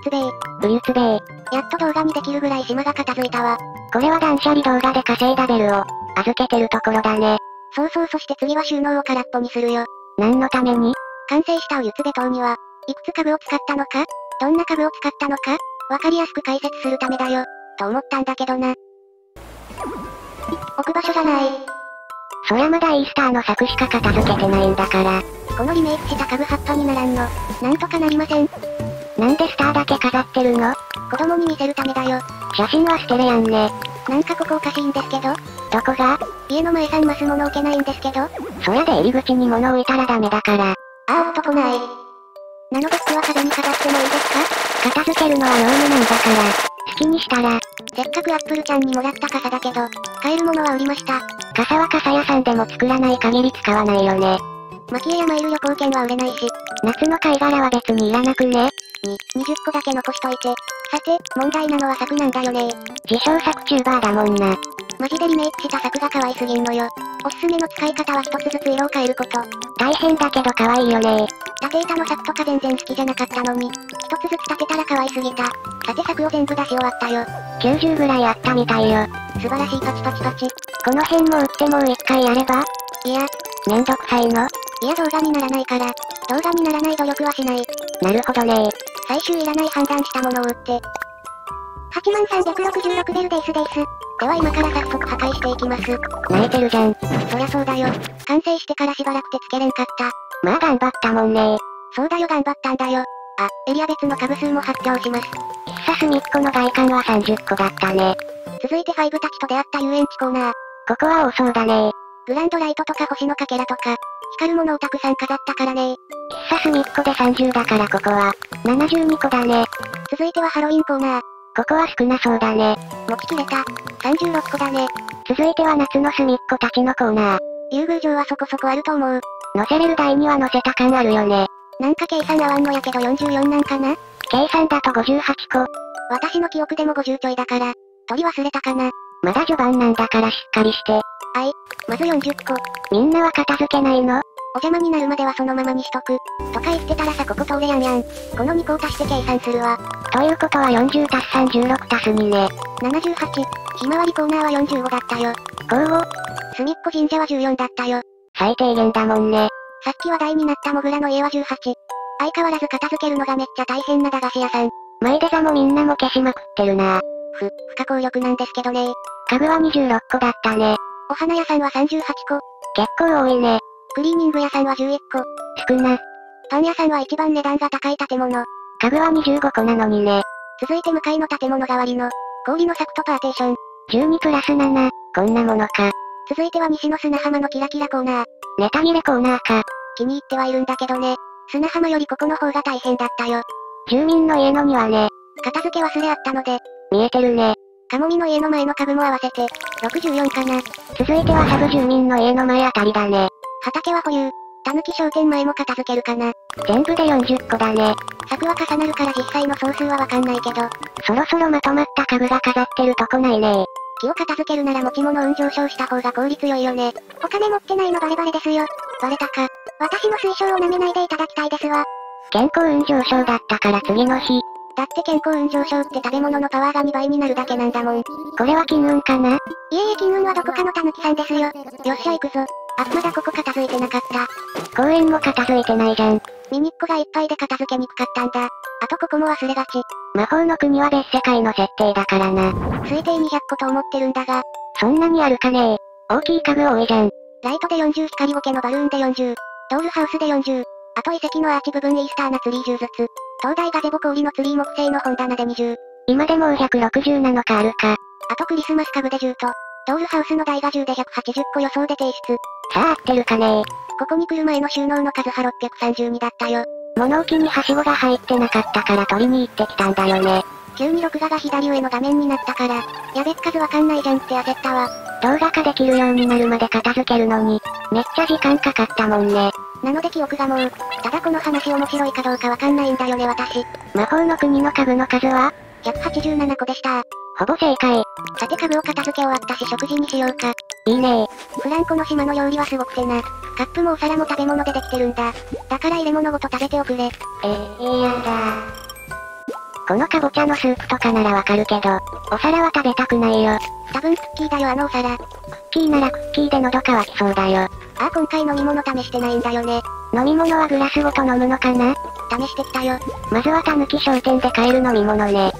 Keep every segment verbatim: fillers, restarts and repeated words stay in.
つべー。 うゆつべー。 やっと動画にできるぐらい島が片付いたわ。 これは断捨離動画で稼いだベルを、預けてるところだね。 そうそうそして次は収納を空っぽにするよ。 何のために？ 完成したうゆつべ棟には、いくつ家具を使ったのか、どんな家具を使ったのか、わかりやすく解説するためだよ、と思ったんだけどな。置く場所がない。 そりゃまだイースターの柵しか片付けてないんだから。 このリメイクした家具葉っぱにならんの。なんとかなりません。 なんでスターだけ飾ってるの？ 子供に見せるためだよ。 写真は捨てれやんね。 なんかここおかしいんですけど。 どこが？ 家の前さんマス物置けないんですけど。 そりゃで入り口に物置いたらダメだから。 ああ、おっとこない。ナノボックは壁に飾ってもいいですか？ 片付けるのは業務なんだから、好きにしたら。 せっかくアップルちゃんにもらった傘だけど、買えるものは売りました。 傘は傘屋さんでも作らない限り使わないよね。 蒔絵やマイル旅行券は売れないし。 夏の貝殻は別にいらなくね？ に、にじゅっこだけ残しといて。さて、問題なのは柵なんだよね。 自称柵チューバーだもんな。 マジでリメイクした柵が可愛すぎんのよ。おすすめの使い方は一つずつ色を変えること。 大変だけど可愛いよね。 縦板の柵とか全然好きじゃなかったのに、一つずつ立てたら可愛すぎた。さて柵を全部出し終わったよ。 きゅうじゅうぐらいあったみたいよ。 素晴らしいパチパチパチ。 この辺も売ってもう一回やれば？ いや。 めんどくさいの？ いや動画にならないから。動画にならない努力はしない。 なるほどね。 最終いらない判断したものを売って。はちまんさんびゃくろくじゅうろくベルですです。では今から早速破壊していきます。 泣いてるじゃん。 そりゃそうだよ。完成してからしばらく手つけれんかった。 まあ頑張ったもんね。 そうだよ頑張ったんだよ。あ、エリア別の株数も発表します。 喫茶隅っこの外観はさんじゅっこだったね。 続いてファイブたちと出会った遊園地コーナー。 ここは多そうだね。 グランドライトとか星のかけらとか、光るものをたくさん飾ったからね。 喫茶隅っこでさんじゅうだからここは、ななじゅうにこだね。 続いてはハロウィンコーナー。 ここは少なそうだね。 持ちきれた。さんじゅうろっこだね。 続いては夏の隅っこたちのコーナー。 遊具場はそこそこあると思う。 乗せれる台には乗せた感あるよね。 なんか計算合わんのやけどよんじゅうよんなんかな？ 計算だとごじゅうはちこ。 私の記憶でもごじゅうちょいだから、取り忘れたかな。 まだ序盤なんだからしっかりして。 あい、まずよんじゅっこ。 みんなは片付けないの？ お邪魔になるまではそのままにしとく。とか言ってたらさここ通れやんやん。このにこを足して計算するわ。 ということはよんじゅうたすさんじゅうろくたすにね。 ななじゅうはち。ひまわりコーナーはよんじゅうごだったよ。 ごじゅうご。 隅っこ神社はじゅうよんだったよ。 最低限だもんね。 さっき話題になったモグラの家はじゅうはち。相変わらず片付けるのがめっちゃ大変な駄菓子屋さん。 マイデザもみんなも消しまくってるな。 ふ、不可抗力なんですけどね。 家具はにじゅうろっこだったね。 お花屋さんはさんじゅうはちこ。 結構多いね。 クリーニング屋さんはじゅういっこ。 少な。 パン屋さんは一番値段が高い建物。 家具はにじゅうごこなのにね。 続いて向かいの建物代わりの、氷の柵とパーテーション。 じゅうにプラスなな、こんなものか。 続いては西の砂浜のキラキラコーナー。 ネタ切れコーナーか。 気に入ってはいるんだけどね。砂浜よりここの方が大変だったよ。 住民の家の庭ね。 片付け忘れあったので。 見えてるね。 カモミの家の前の家具も合わせて、ろくじゅうよんかな。 続いてはサブ住民の家の前あたりだね。 畑は保有。たぬき商店前も片付けるかな。 全部でよんじゅっこだね。 柵は重なるから実際の総数はわかんないけど。 そろそろまとまった家具が飾ってるとこないね。 木を片付けるなら持ち物運上昇した方が効率良いよね。お金持ってないのバレバレですよ。バレたか。私の推奨を舐めないでいただきたいですわ。 健康運上昇だったから次の日。 だって健康運上昇って食べ物のパワーがにばいになるだけなんだもん。 これは金運かな？ いえいえ金運はどこかのたぬきさんですよ。よっしゃ行くぞ。あ、まだここ片付いてなかった。 公園も片付いてないじゃん。 ミニっ子がいっぱいで片付けにくかったんだ。あとここも忘れがち。 魔法の国は別世界の設定だからな。 推定にひゃっこと思ってるんだが。 そんなにあるかねえ。大きい家具多いじゃん。 ライトでよんじゅう、光苔のバルーンでよんじゅう、ドールハウスでよんじゅう、あと遺跡のアーチ部分イースターなツリーじゅうずつ、灯台ガゼボ氷のツリー木製の本棚でにじゅう。 今でもひゃくろくじゅうなのかあるか。 あとクリスマス家具でじゅうと、ドールハウスの台がじゅうでひゃくはちじゅっこ予想で提出。 さあ合ってるかねえ。 ここに来る前の収納の数はろっぴゃくさんじゅうにだったよ。 物置にはしごが入ってなかったから取りに行ってきたんだよね。 急に録画が左上の画面になったから、やべっ数わかんないじゃんって焦ったわ。 動画化できるようになるまで片付けるのに、めっちゃ時間かかったもんね。 なので記憶がもう、ただこの話面白いかどうかわかんないんだよね私。 魔法の国の家具の数はひゃくはちじゅうななこでした。 ほぼ正解。 さて家具を片付け終わったし食事にしようか。 いいねー。フランコの島の料理はすごくてな。カップもお皿も食べ物でできてるんだ。だから入れ物ごと食べておくれ。 えー、いいやんだ。 このかぼちゃのスープとかならわかるけど、お皿は食べたくないよ。 多分クッキーだよあのお皿。 クッキーならクッキーで喉乾きそうだよ。 ああ今回飲み物試してないんだよね。 飲み物はグラスごと飲むのかな？ 試してきたよ。 まずはたぬき商店で買える飲み物ね。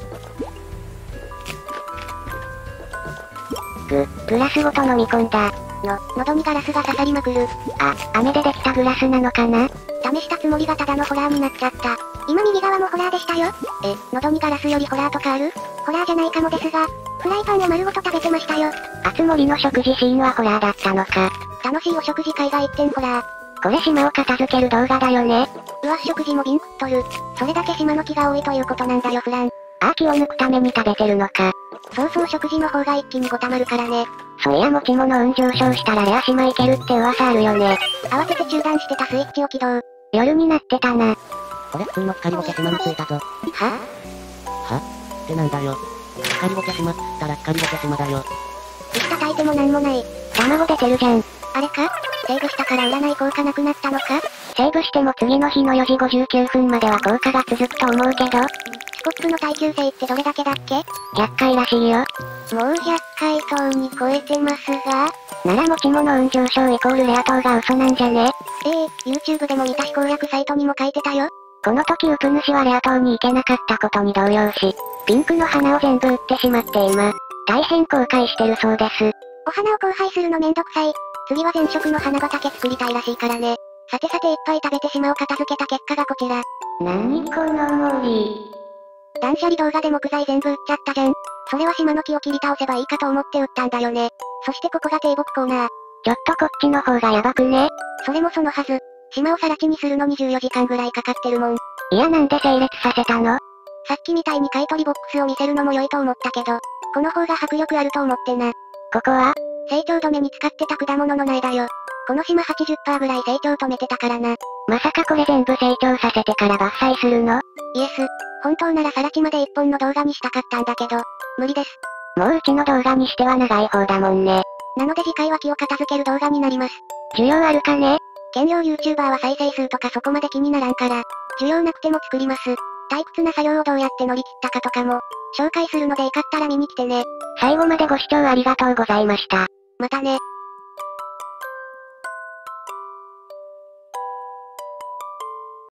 ぐ、グラスごと飲み込んだ。 の、喉にガラスが刺さりまくる。 あ、飴でできたグラスなのかな？ 試したつもりがただのホラーになっちゃった。今右側もホラーでしたよ。え、喉にガラスよりホラーとかある？ホラーじゃないかもですが、フライパンを丸ごと食べてましたよ。 あつ森の食事シーンはホラーだったのか。 楽しいお食事会が一点ホラー。 これ島を片付ける動画だよね。 うわ食事もビン食っとる。それだけ島の木が多いということなんだよフラン。 ああ気を抜くために食べてるのか。 そうそう食事の方が一気にごたまるからね。 そういや持ち物運上昇したらレア島行けるって噂あるよね。 慌てて中断してたスイッチを起動。 夜になってたな。 これ普通の光ボケ島に着いたぞ。 ははってなんだよ。光ボケ島っつったら光ボケ島だよ。 石叩いてもなんもない。 卵出てるじゃん。 あれかセーブしたから占い効果なくなったのか？ セーブしても次の日のよじごじゅうきゅうふんまでは効果が続くと思うけど。 スコップの耐久性ってどれだけだっけ？ ひゃっかいらしいよ。 もうひゃっかいとうに超えてますが。 なら持ち物運上昇イコールレア等が嘘なんじゃね？ ええー、YouTube でも見たし攻略サイトにも書いてたよ。 この時ウプ主はレア島に行けなかったことに動揺し、ピンクの花を全部売ってしまって今、大変後悔してるそうです。 お花を交配するのめんどくさい。次は全色の花畑作りたいらしいからね。さてさていっぱい食べて島を片付けた結果がこちら。 なにこの森。 断捨離動画で木材全部売っちゃったじゃん。それは島の木を切り倒せばいいかと思って売ったんだよね。そしてここが低木コーナー。 ちょっとこっちの方がやばくね？ それもそのはず。島を更地にするのにじゅうよじかんぐらいかかってるもん。 いやなんで整列させたの？ さっきみたいに買い取りボックスを見せるのも良いと思ったけど、この方が迫力あると思ってな。 ここは成長止めに使ってた果物の苗だよ。この島 はちじゅっパーセント ぐらい成長止めてたからな。 まさかこれ全部成長させてから伐採するの？ イエス。本当なら更地まで一本の動画にしたかったんだけど、無理です。 もううちの動画にしては長い方だもんね。 なので次回は木を片付ける動画になります。 需要あるかね？ 兼業 YouTuber は再生数とかそこまで気にならんから、需要なくても作ります。退屈な作業をどうやって乗り切ったかとかも、紹介するのでよかったら見に来てね。 最後までご視聴ありがとうございました。 またね。